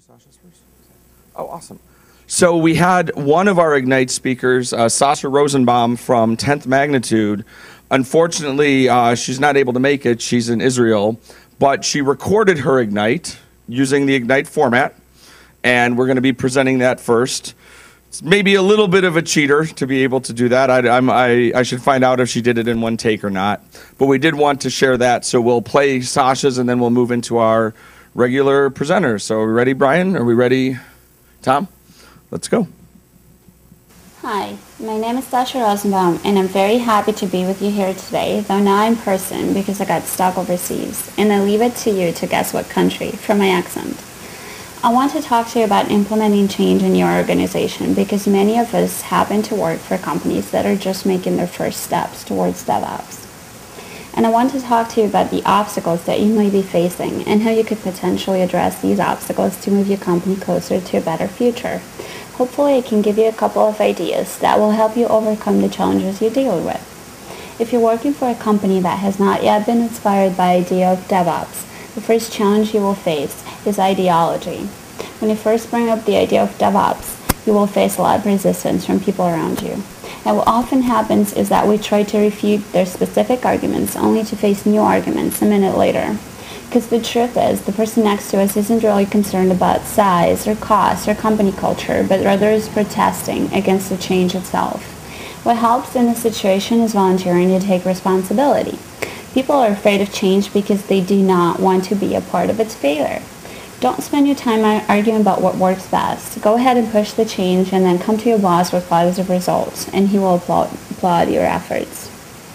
Sasha's first? Oh, awesome. So we had one of our Ignite speakers, Sasha Rosenbaum from 10th Magnitude. Unfortunately, she's not able to make it. She's in Israel. But she recorded her Ignite using the Ignite format, and we're going to be presenting that first. It's maybe a little bit of a cheater to be able to do that. I should find out if she did it in one take or not. But we did want to share that, so we'll play Sasha's, and then we'll move into our regular presenters. So are we ready, Brian? Are we ready, Tom? Let's go. Hi, my name is Sasha Rosenbaum, and I'm very happy to be with you here today, though not in person because I got stuck overseas, and I leave it to you to guess what country from my accent. I want to talk to you about implementing change in your organization because many of us happen to work for companies that are just making their first steps towards DevOps. And I want to talk to you about the obstacles that you may be facing and how you could potentially address these obstacles to move your company closer to a better future. Hopefully I can give you a couple of ideas that will help you overcome the challenges you're dealing with. If you're working for a company that has not yet been inspired by the idea of DevOps, the first challenge you will face is ideology. When you first bring up the idea of DevOps, you will face a lot of resistance from people around you. And what often happens is that we try to refute their specific arguments only to face new arguments a minute later. Because the truth is, the person next to us isn't really concerned about size or cost or company culture, but rather is protesting against the change itself. What helps in this situation is volunteering to take responsibility. People are afraid of change because they do not want to be a part of its failure. Don't spend your time arguing about what works best. Go ahead and push the change and then come to your boss with positive results, and he will applaud your efforts.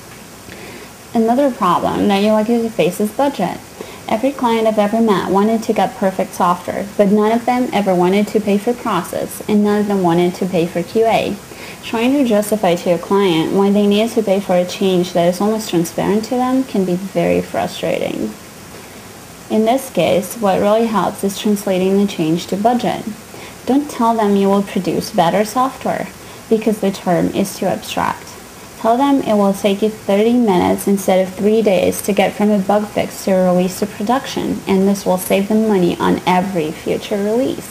Another problem that you're likely to face is budget. Every client I've ever met wanted to get perfect software, but none of them ever wanted to pay for process, and none of them wanted to pay for QA. Trying to justify to your client why they need to pay for a change that is almost transparent to them can be very frustrating. In this case, what really helps is translating the change to budget. Don't tell them you will produce better software, because the term is too abstract. Tell them it will take you 30 minutes instead of 3 days to get from a bug fix to a release to production, and this will save them money on every future release.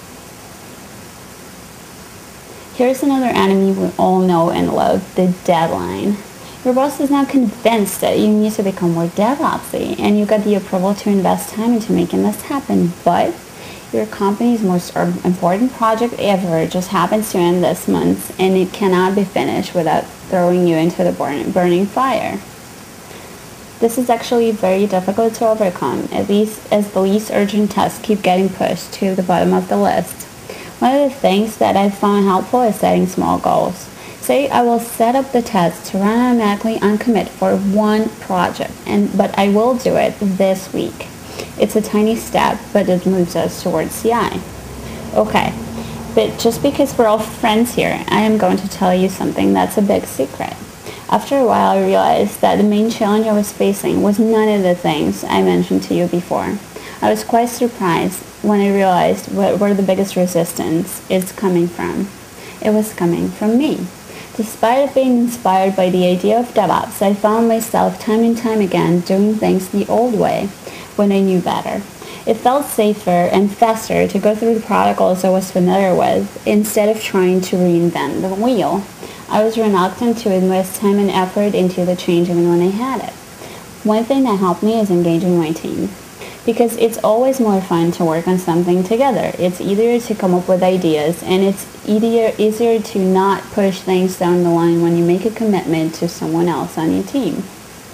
Here's another enemy we all know and love, the deadline. Your boss is now convinced that you need to become more DevOpsy, and you got the approval to invest time into making this happen, but your company's most important project ever just happens to end this month, and it cannot be finished without throwing you into the burning fire. This is actually very difficult to overcome, at least as the least urgent tasks keep getting pushed to the bottom of the list. One of the things that I've found helpful is setting small goals. Say I will set up the test to run automatically on commit for one project, but I will do it this week. It's a tiny step, but it moves us towards CI. Okay, but just because we're all friends here, I am going to tell you something that's a big secret. After a while, I realized that the main challenge I was facing was none of the things I mentioned to you before. I was quite surprised when I realized where the biggest resistance is coming from. It was coming from me. Despite being inspired by the idea of DevOps, I found myself time and time again doing things the old way when I knew better. It felt safer and faster to go through the protocols I was familiar with instead of trying to reinvent the wheel. I was reluctant to invest time and effort into the change even when I had it. One thing that helped me is engaging my team, because it's always more fun to work on something together. It's easier to come up with ideas, and it's easier to not push things down the line when you make a commitment to someone else on your team.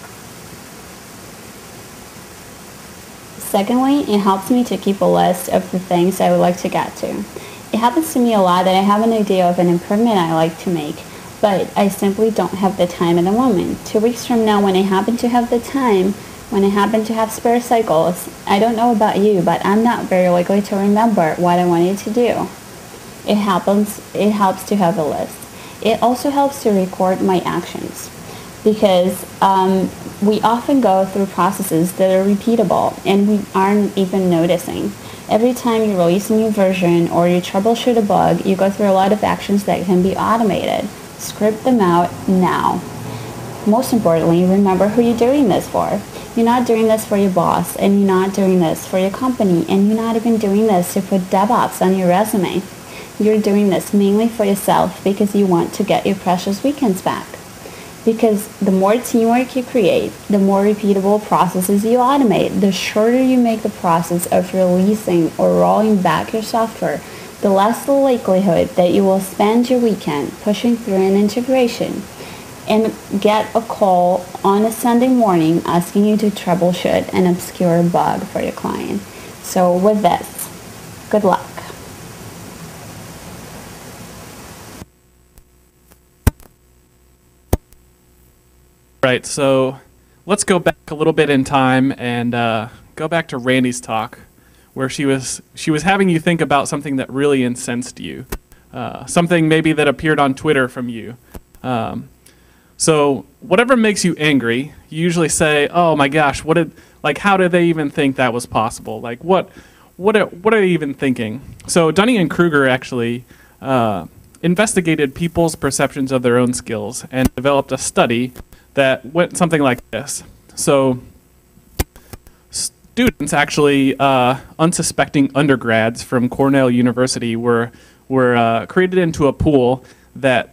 Secondly, it helps me to keep a list of the things I would like to get to. It happens to me a lot that I have an idea of an improvement I like to make, but I simply don't have the time at the moment. 2 weeks from now, when I happen to have the time, when I happen to have spare cycles, I don't know about you, but I'm not very likely to remember what I wanted to do. It helps to have a list. It also helps to record my actions, because we often go through processes that are repeatable and we aren't even noticing. Every time you release a new version or you troubleshoot a bug, you go through a lot of actions that can be automated. Script them out now. Most importantly, remember who you're doing this for. You're not doing this for your boss, and you're not doing this for your company, and you're not even doing this to put DevOps on your resume. You're doing this mainly for yourself because you want to get your precious weekends back. Because the more teamwork you create, the more repeatable processes you automate, the shorter you make the process of releasing or rolling back your software, the less the likelihood that you will spend your weekend pushing through an integration and get a call on a Sunday morning asking you to troubleshoot an obscure bug for your client. So with this, good luck. Right, so let's go back a little bit in time and go back to Randy's talk, where she was having you think about something that really incensed you, something maybe that appeared on Twitter from you. So whatever makes you angry, you usually say, "Oh my gosh, how did they even think that was possible? Like what are they even thinking?" So Dunning-Kruger actually investigated people's perceptions of their own skills and developed a study that went something like this. So students, actually unsuspecting undergrads from Cornell University, were created into a pool that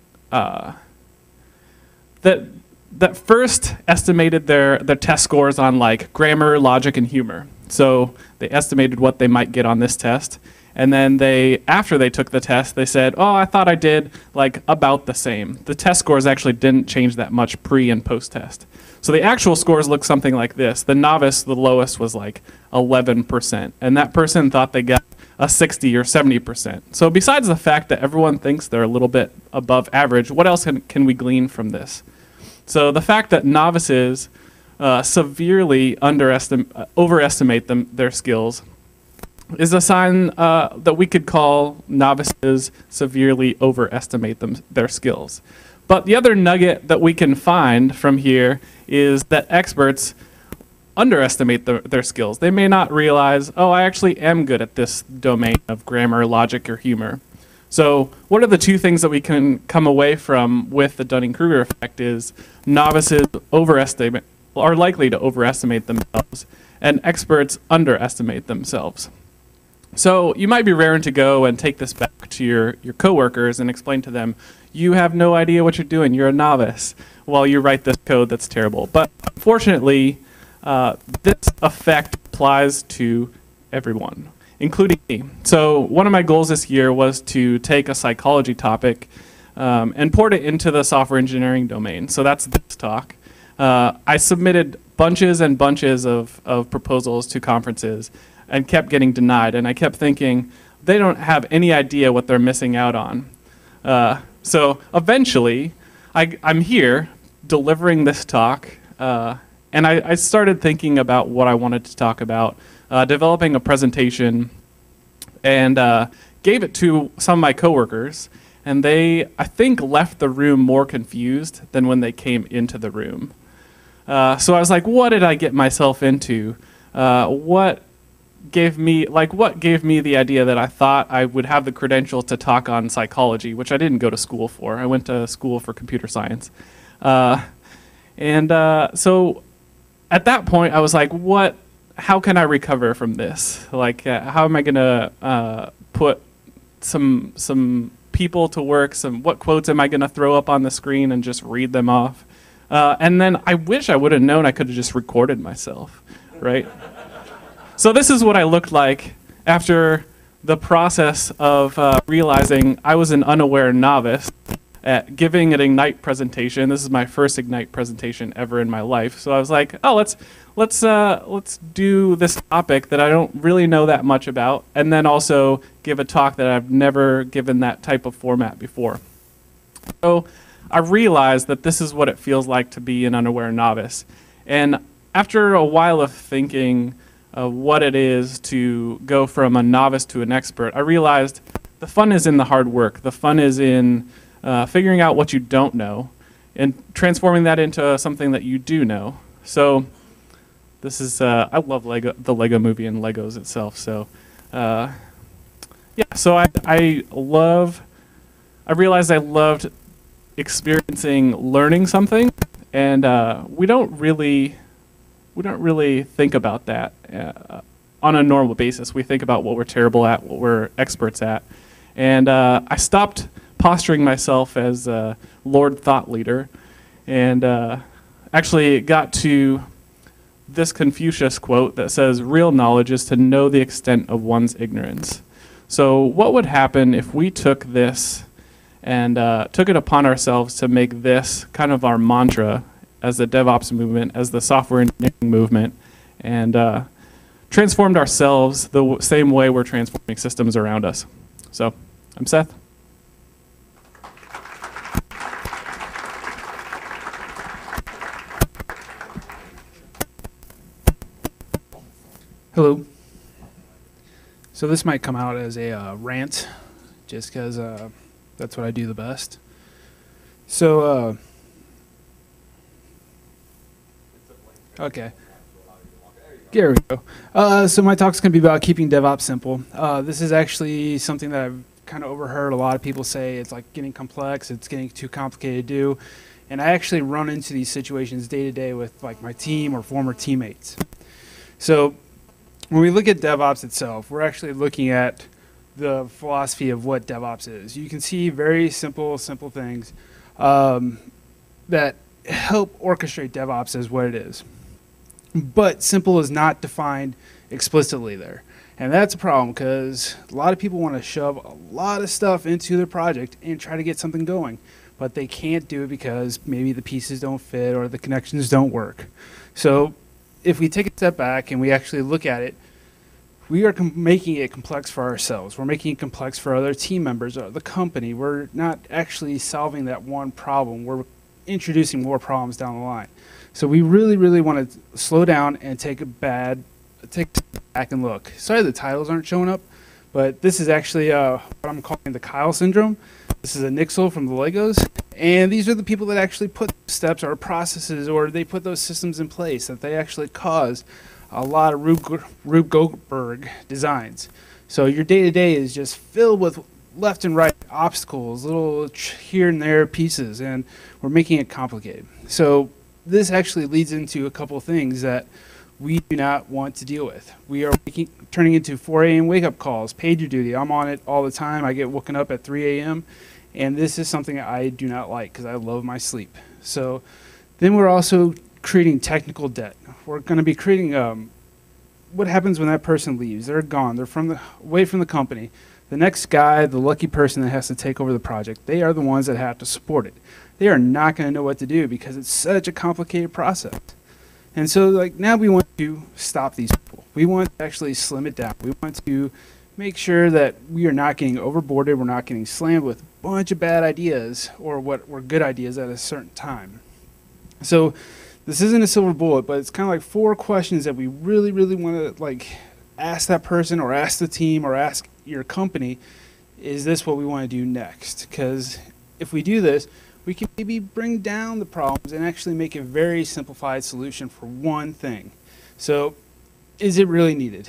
first estimated their test scores on like grammar, logic, and humor. So they estimated what they might get on this test. And then after they took the test, they said, "Oh, I thought I did like about the same." The test scores actually didn't change that much pre and post test. So the actual scores look something like this. The novice, the lowest was like 11%. And that person thought they got a 60 or 70%. So besides the fact that everyone thinks they're a little bit above average, what else can we glean from this? So the fact that novices severely overestimate their skills is a sign that we could call novices severely overestimate their skills. But the other nugget that we can find from here is that experts underestimate their skills. They may not realize, "Oh, I actually am good at this domain of grammar, logic, or humor." So what are the two things that we can come away from with the Dunning-Kruger effect is novices are likely to overestimate themselves, and experts underestimate themselves. So you might be raring to go and take this back to your coworkers and explain to them, "You have no idea what you're doing. You're a novice," while you write this code that's terrible. But unfortunately, this effect applies to everyone, including me. So one of my goals this year was to take a psychology topic and port it into the software engineering domain. So that's this talk. I submitted bunches and bunches of proposals to conferences and kept getting denied. And I kept thinking, they don't have any idea what they're missing out on. So eventually, I'm here delivering this talk, and I started thinking about what I wanted to talk about, developing a presentation, and gave it to some of my coworkers. And they, I think, left the room more confused than when they came into the room. So I was like, what did I get myself into? What gave me the idea that I thought I would have the credential to talk on psychology, which I didn't go to school for. I went to school for computer science. So at that point, I was like, how can I recover from this? Like, how am I going to put some people to work? What quotes am I going to throw up on the screen and just read them off? And then I wish I would have known I could have just recorded myself, right? So this is what I looked like after the process of realizing I was an unaware novice at giving an Ignite presentation. This is my first Ignite presentation ever in my life. So I was like, oh, let's do this topic that I don't really know that much about, and then also give a talk that I've never given that type of format before. So I realized that this is what it feels like to be an unaware novice. And after a while of thinking what it is to go from a novice to an expert, I realized the fun is in the hard work. The fun is in figuring out what you don't know and transforming that into something that you do know. So this is, I love the Lego movie and Legos itself. So so I realized I loved experiencing learning something, and we don't really we don't really think about that on a normal basis. We think about what we're terrible at, what we're experts at. And I stopped posturing myself as a Lord thought leader and actually got to this Confucius quote that says, "Real knowledge is to know the extent of one's ignorance." So what would happen if we took this and took it upon ourselves to make this kind of our mantra as the DevOps movement, as the software engineering movement, and transformed ourselves the same way we're transforming systems around us? So I'm Seth. Hello. So this might come out as a rant, just because that's what I do the best. So, okay. There we go. So my talk's going to be about keeping DevOps simple. This is actually something that I've kind of overheard a lot of people say. It's like getting complex, it's getting too complicated to do. And I actually run into these situations day to day with like my team or former teammates. So when we look at DevOps itself, we're actually looking at the philosophy of what DevOps is. You can see very simple things that help orchestrate DevOps as what it is. But simple is not defined explicitly there. And that's a problem because a lot of people want to shove a lot of stuff into their project and try to get something going. But they can't do it because maybe the pieces don't fit or the connections don't work. So if we take a step back and we actually look at it, we are making it complex for ourselves. We're making it complex for other team members or the company. We're not actually solving that one problem. We're introducing more problems down the line. So we really want to slow down and take a step back and look. Sorry the titles aren't showing up, but this is actually what I'm calling the Kyle syndrome. This is a Nixel from the Legos. And these are the people that actually put steps or processes, or they put those systems in place that they actually caused a lot of Rube Goldberg designs. So your day-to-day is just filled with left and right obstacles, little here and there pieces, and we're making it complicated. So this actually leads into a couple of things that we do not want to deal with. We are turning into 4 a.m. wake-up calls, PagerDuty. I'm on it all the time. I get woken up at 3 a.m., and this is something I do not like because I love my sleep. So then we're also creating technical debt. We're going to be creating what happens when that person leaves. They're gone. They're away from the company. The next guy, the lucky person that has to take over the project, they are the ones that have to support it. They are not going to know what to do because it's such a complicated process. And so like now we want to stop these people. We want to actually slim it down. We want to make sure that we are not getting overboarded. We're not getting slammed with a bunch of bad ideas or what were good ideas at a certain time. So this isn't a silver bullet, but it's kind of like 4 questions that we really want to like ask that person or ask the team or ask your company, is this what we want to do next? Because if we do this, we can maybe bring down the problems and actually make a very simplified solution for one thing. So is it really needed?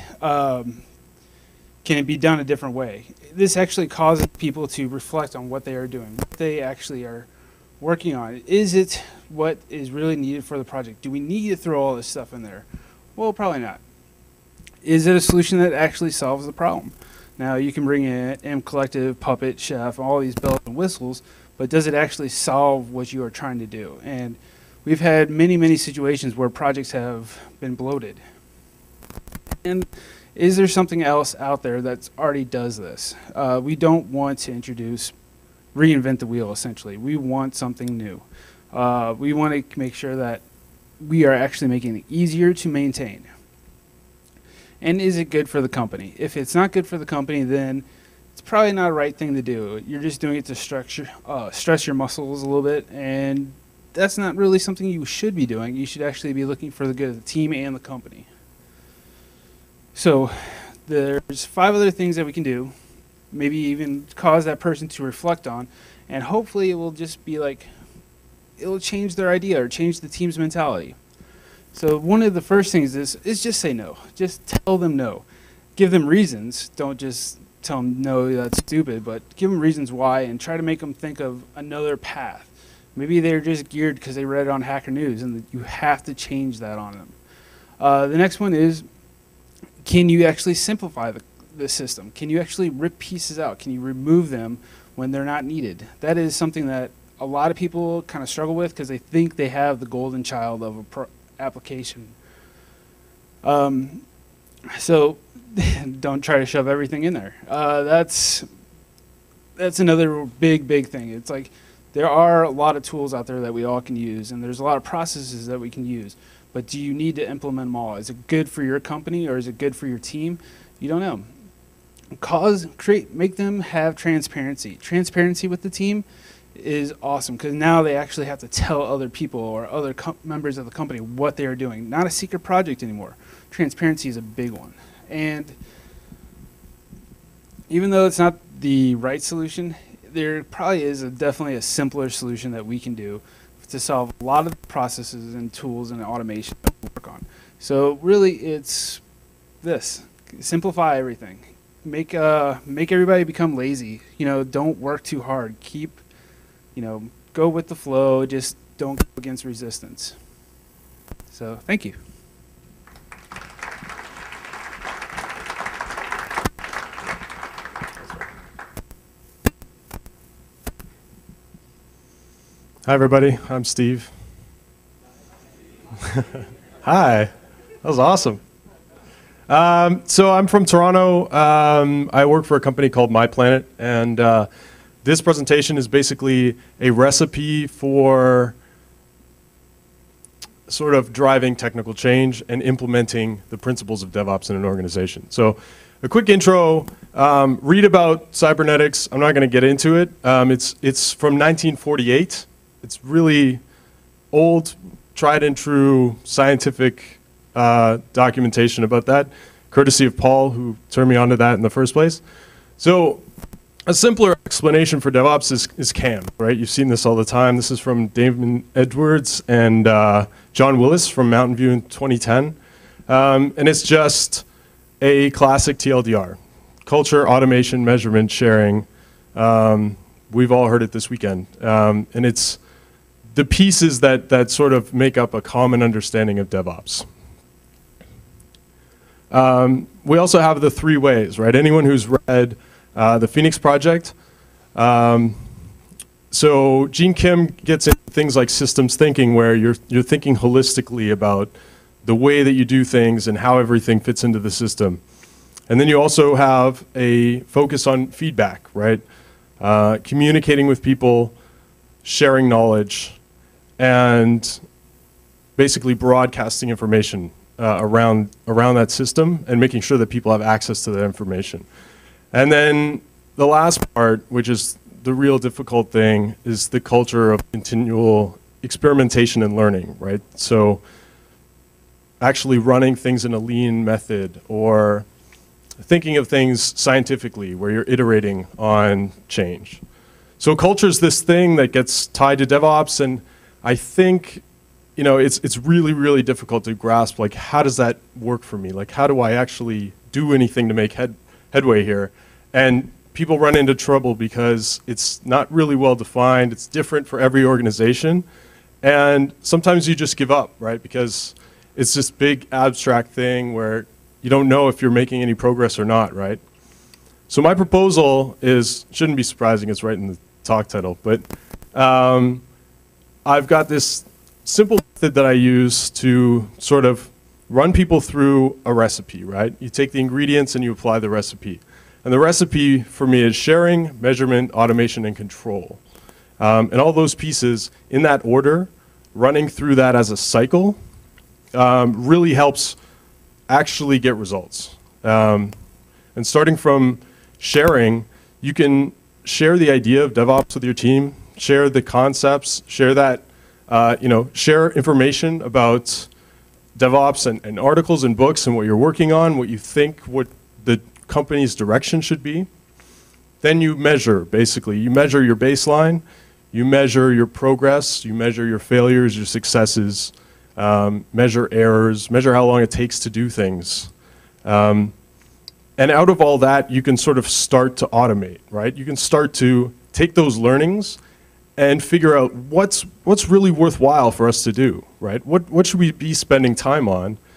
Can it be done a different way? This actually causes people to reflect on what they are doing, what they actually are working on. Is it what is really needed for the project? Do we need to throw all this stuff in there? Well, probably not. Is it a solution that actually solves the problem? Now, you can bring in M Collective, Puppet, Chef, all these bells and whistles, but does it actually solve what you are trying to do? And we've had many situations where projects have been bloated. And is there something else out there that already does this? We don't want to reinvent the wheel, essentially. We want something new. We want to make sure that we are actually making it easier to maintain. And is it good for the company? If it's not good for the company, then it's probably not a right thing to do. You're just doing it to stress your muscles a little bit, and that's not really something you should be doing. You should actually be looking for the good of the team and the company. So there's 5 other things that we can do, maybe even cause that person to reflect on, and hopefully it will just be like, it'll change their idea or change the team's mentality. So one of the first things is just say no. Just tell them no. Give them reasons. Don't just tell them no, that's stupid, but give them reasons why and try to make them think of another path. Maybe they're just geared because they read it on Hacker News and you have to change that on them. The next one is, can you actually simplify the system? Can you actually rip pieces out? Can you remove them when they're not needed? That is something that a lot of people kind of struggle with because they think they have the golden child of a application. So don't try to shove everything in there. That's another big thing. It's like there are a lot of tools out there that we all can use, and there's a lot of processes that we can use. But do you need to implement them all? Is it good for your company or is it good for your team? You don't know. Make them have transparency. Transparency with the team is awesome because now they actually have to tell other people or other members of the company what they are doing. Not a secret project anymore. Transparency is a big one. And even though it's not the right solution, there probably is definitely a simpler solution that we can do to solve a lot of the processes and tools and automation that we work on. So really it's this. Simplify everything. Make everybody become lazy. Don't work too hard. Go with the flow. Just don't go against resistance. So thank you. Hi, everybody. I'm Steve. Hi. That was awesome. So I'm from Toronto. I work for a company called MyPlanet, and this presentation is basically a recipe for sort of driving technical change and implementing the principles of DevOps in an organization. So a quick intro, read about cybernetics. I'm not going to get into it. It's from 1948. It's really old, tried and true scientific documentation about that, courtesy of Paul, who turned me on to that in the first place. So a simpler explanation for DevOps is CAN, right? You've seen this all the time. This is from Damon Edwards and John Willis from Mountain View in 2010. And it's just a classic TLDR, culture, automation, measurement, sharing. We've all heard it this weekend. And it's the pieces that sort of make up a common understanding of DevOps. We also have the 3 ways, right? Anyone who's read the Phoenix Project. So Gene Kim gets into things like systems thinking, where you're thinking holistically about the way that you do things and how everything fits into the system. And then you also have a focus on feedback, right? Communicating with people, sharing knowledge, and basically broadcasting information around that system and making sure that people have access to that information. And then the last part, which is the real difficult thing, is the culture of continual experimentation and learning, right? So actually running things in a lean method, or thinking of things scientifically, where you're iterating on change. So culture is this thing that gets tied to DevOps, and I think it's really, really difficult to grasp, like, how does that work for me? Like, how do I actually do anything to make headway here? And people run into trouble because it's not really well defined. It's different for every organization. And sometimes you just give up, right? Because it's this big abstract thing where you don't know if you're making any progress or not, right? So my proposal shouldn't be surprising, it's right in the talk title, but I've got this simple method that I use to sort of run people through a recipe, right? You take the ingredients and you apply the recipe. And the recipe for me is sharing, measurement, automation, and control. And all those pieces in that order, running through that as a cycle, really helps actually get results. And starting from sharing, you can share the idea of DevOps with your team, share the concepts, share that, share information about DevOps and articles and books and what you're working on, what you think what the company's direction should be. Then you measure, basically. You measure your baseline, you measure your progress, you measure your failures, your successes, measure errors, measure how long it takes to do things. And out of all that, you can sort of start to automate, right? You can start to take those learnings and figure out what's really worthwhile for us to do, right? What should we be spending time on?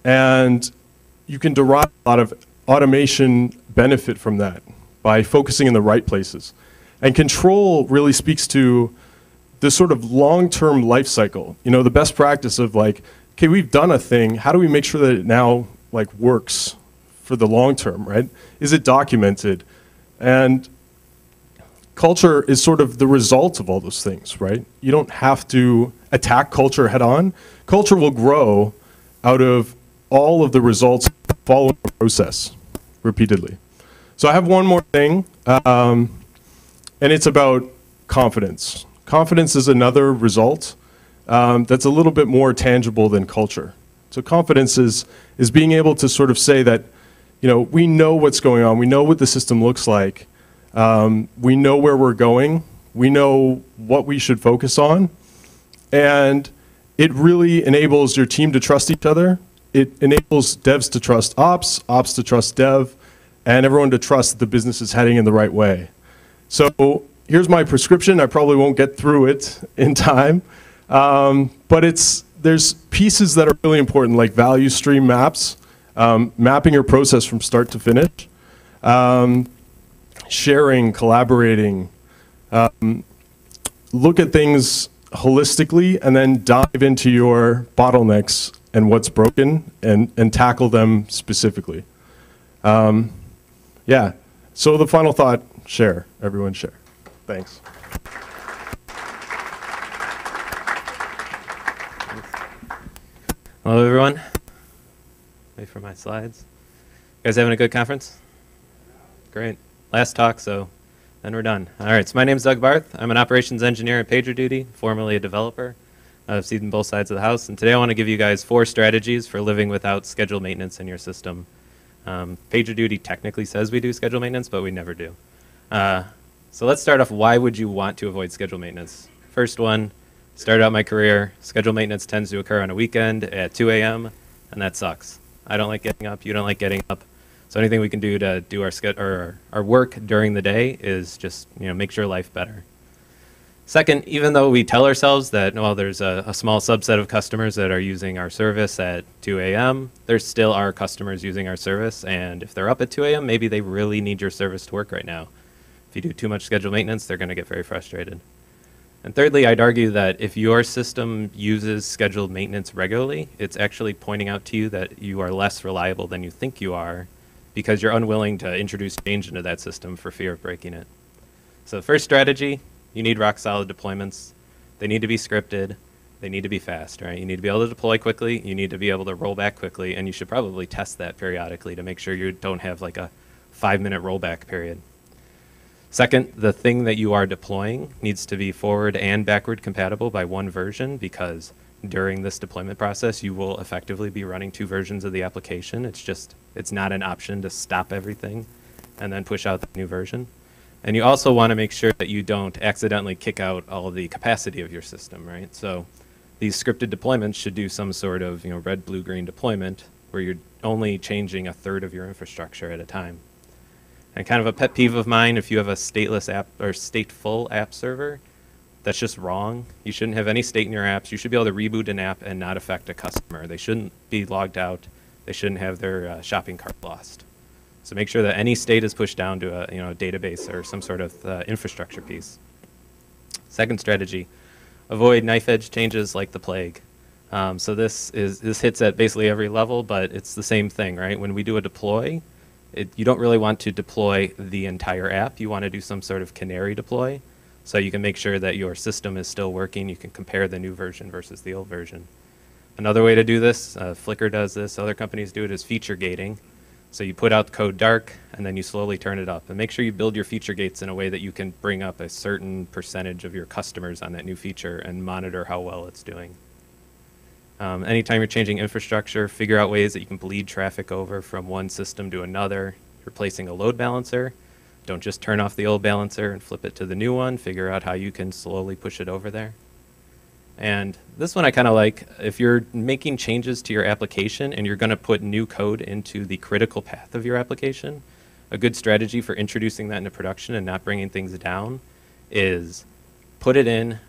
And you can derive a lot of automation benefit from that by focusing in the right places. And control really speaks to this sort of long-term life cycle. You know, the best practice of like, okay, we've done a thing, how do we make sure that it now like works for the long term, right? Is it documented? And culture is sort of the result of all those things, right? You don't have to attack culture head on. Culture will grow out of all of the results following the process repeatedly. So I have one more thing, and it's about confidence. Confidence is another result that's a little bit more tangible than culture. So confidence is being able to sort of say that, you know, we know what's going on, we know what the system looks like, we know where we're going, we know what we should focus on, and it really enables your team to trust each other. It enables devs to trust ops, ops to trust dev, and everyone to trust that the business is heading in the right way. So here's my prescription. I probably won't get through it in time, but there's pieces that are really important, like value stream maps, mapping your process from start to finish, sharing, collaborating, look at things holistically, and then dive into your bottlenecks and what's broken and tackle them specifically. Yeah, so the final thought, share, everyone share. Thanks. Hello, everyone. Wait for my slides. You guys having a good conference? Great. Last talk, so then we're done. All right, so my name's Doug Barth. I'm an operations engineer at PagerDuty, formerly a developer. I've seen both sides of the house, and today I want to give you guys 4 strategies for living without scheduled maintenance in your system. PagerDuty technically says we do scheduled maintenance, but we never do. So let's start off, why would you want to avoid scheduled maintenance? First one, started out my career, scheduled maintenance tends to occur on a weekend at 2 a.m., and that sucks. I don't like getting up, you don't like getting up. So anything we can do to do our work during the day is just, you know, make your life better. Second, even though we tell ourselves that, well, there's a small subset of customers that are using our service at 2 a.m., there still are customers using our service, and if they're up at 2 a.m., maybe they really need your service to work right now. If you do too much scheduled maintenance, they're going to get very frustrated. And thirdly, I'd argue that if your system uses scheduled maintenance regularly, it's actually pointing out to you that you are less reliable than you think you are because you're unwilling to introduce change into that system for fear of breaking it. So the first strategy, you need rock-solid deployments. They need to be scripted. They need to be fast, right? You need to be able to deploy quickly. You need to be able to roll back quickly, and you should probably test that periodically to make sure you don't have like a 5-minute rollback period. Second, the thing that you are deploying needs to be forward and backward compatible by one version, because during this deployment process, you will effectively be running 2 versions of the application. It's not an option to stop everything and then push out the new version. And you also want to make sure that you don't accidentally kick out all of the capacity of your system, right? So these scripted deployments should do some sort of, you know, red, blue, green deployment where you're only changing 1/3 of your infrastructure at a time. And kind of a pet peeve of mine, if you have a stateless app or stateful app server, that's just wrong. You shouldn't have any state in your apps. You should be able to reboot an app and not affect a customer. They shouldn't be logged out. They shouldn't have their shopping cart lost. So make sure that any state is pushed down to a database or some sort of infrastructure piece. Second strategy, avoid knife edge changes like the plague. So this hits at basically every level, but it's the same thing, right? When we do a deploy, you don't really want to deploy the entire app. You want to do some sort of canary deploy, so you can make sure that your system is still working. You can compare the new version versus the old version. Another way to do this, Flickr does this, other companies do it, is feature gating. So you put out the code dark, and then you slowly turn it up. And make sure you build your feature gates in a way that you can bring up a certain percentage of your customers on that new feature and monitor how well it's doing. Anytime you're changing infrastructure, figure out ways that you can bleed traffic over from one system to another. Replacing a load balancer, don't just turn off the old balancer and flip it to the new one. Figure out how you can slowly push it over there. And this one I kind of like. If you're making changes to your application and you're going to put new code into the critical path of your application, a good strategy for introducing that into production and not bringing things down is put it in,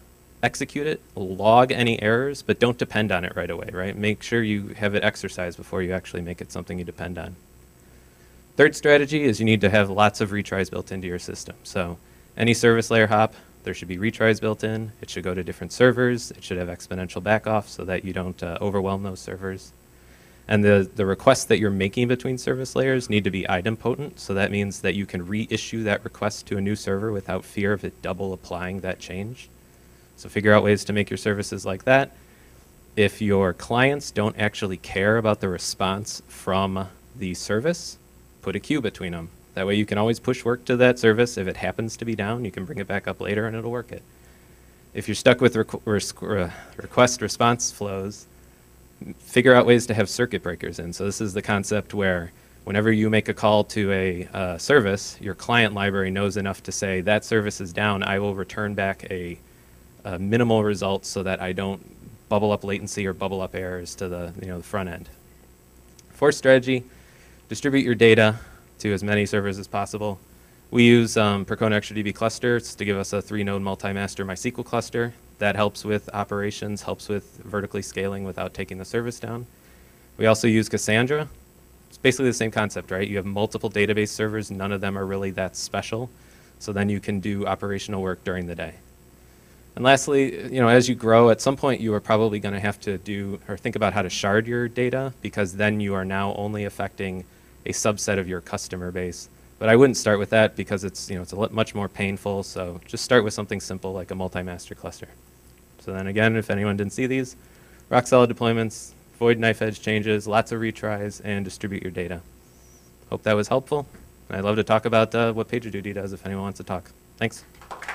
execute it, log any errors, but don't depend on it right away, right? Make sure you have it exercised before you actually make it something you depend on. Third strategy is you need to have lots of retries built into your system. So any service layer hop, there should be retries built in. It should go to different servers. It should have exponential backoff so that you don't overwhelm those servers. And the requests that you're making between service layers need to be idempotent. So that means that you can reissue that request to a new server without fear of it double applying that change. So figure out ways to make your services like that. If your clients don't actually care about the response from the service, put a queue between them. That way you can always push work to that service. If it happens to be down, you can bring it back up later and it'll work it. If you're stuck with request response flows, figure out ways to have circuit breakers in. So this is the concept where whenever you make a call to a service, your client library knows enough to say that service is down. I will return back a minimal result so that I don't bubble up latency or bubble up errors to the front end. Fourth strategy, distribute your data to as many servers as possible. We use Percona ExtraDB clusters to give us a 3-node multi-master MySQL cluster. That helps with operations, helps with vertically scaling without taking the service down. We also use Cassandra. It's basically the same concept, right? You have multiple database servers. None of them are really that special. So then you can do operational work during the day. And lastly, as you grow, at some point you are probably going to have to do or think about how to shard your data, because then you are now only affecting a subset of your customer base. But I wouldn't start with that because it's much more painful. So just start with something simple like a multi-master cluster. So then again, if anyone didn't see these, rock solid deployments, avoid knife edge changes, lots of retries, and distribute your data. Hope that was helpful. And I'd love to talk about what PagerDuty does if anyone wants to talk. Thanks.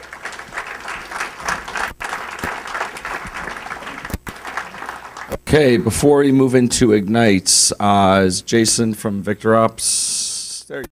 Okay, before we move into Ignites, is Jason from VictorOps. There you go.